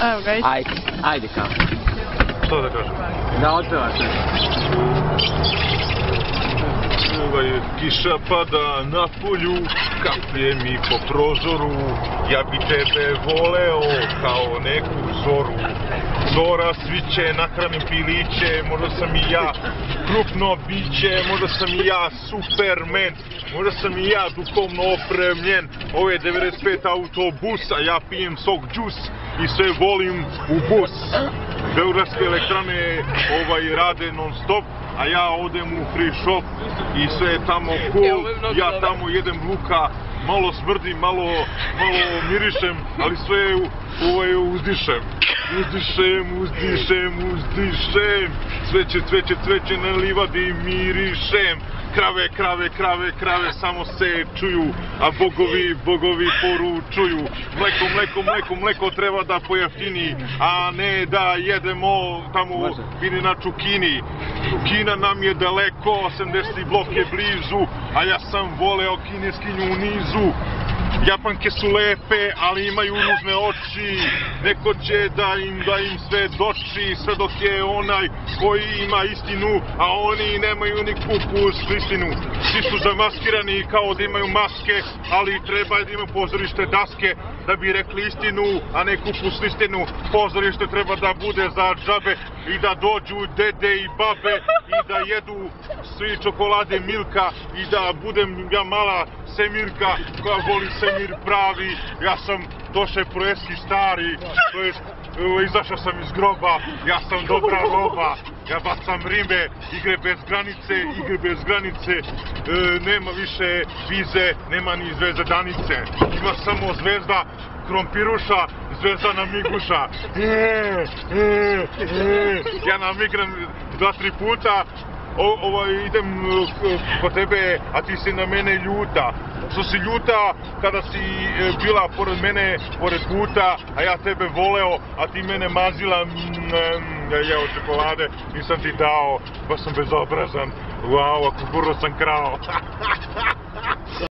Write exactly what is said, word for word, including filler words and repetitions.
Evo ga, ići. Ajde, ajde kao. Što da kažem? Da otpevaš nešto. Ovaj, kiša pada na polju, kaplje mi po prozoru, ja bi tebe voleo kao neku zoru. Zora sviće, nahranim piliće, možda sam i ja krupno biće, možda sam i ja Superman, možda sam i ja duhovno opremljen. Ovo je devedeset pet autobusa, ja pijem sok džus i sve volim u bus. Beogradske elektrane ovaj, rade non stop, a ja odem u free shop i sve je tamo cool, ja tamo jedem luka, malo smrdim, malo, malo mirišem, ali sve ovaj, uzdišem. Uzdišem, uzdišem, uzdišem, cveće, cveće, cveće na livadi mirišem. Krave, krave, krave, krave samo se čuju, a bogovi, bogovi poručuju. Mleko, mleko, mleko, mleko treba da pojeftini, a ne da jedemo tamo bini na Čukini. Kina nam je daleko, osamdeseti blok je blizu, a ja sam voleo kineskinju u nizu. Japanke su lepe, ali imaju ružne oči, neko će da im, da im sve doči, sve dok je onaj koji ima istinu, a oni nemaju ni kupus istinu. Svi su zamaskirani kao da imaju maske, ali treba da imaju pozorište daske, da bi rekli istinu, a ne kupus istinu. Pozorište treba da bude za džabe i da dođu dede i babe i da jedu svi čokolade Milka i da budem ja mala Semirka koja voli Semir pravi. Ja sam došao projeski stari, to jest izašao sam iz groba, ja sam dobra roba, ja bacam rime, igre bez granice, igre bez granice, e, nema više vize, nema ni zvezdanice, ima samo zvezda krompiruša, zvezda namiguša. E, e, e, ja namigram dva, tri puta, O, ovaj, idem kod tebe, a ti si na mene ljuta. Što si ljuta kada si bila pored mene, pored puta, a ja tebe voleo, a ti mene mazila, mm, ja jeo čokolade, nisam ti dao, baš sam bezobrazan. Wow, a kukuruz sam krao.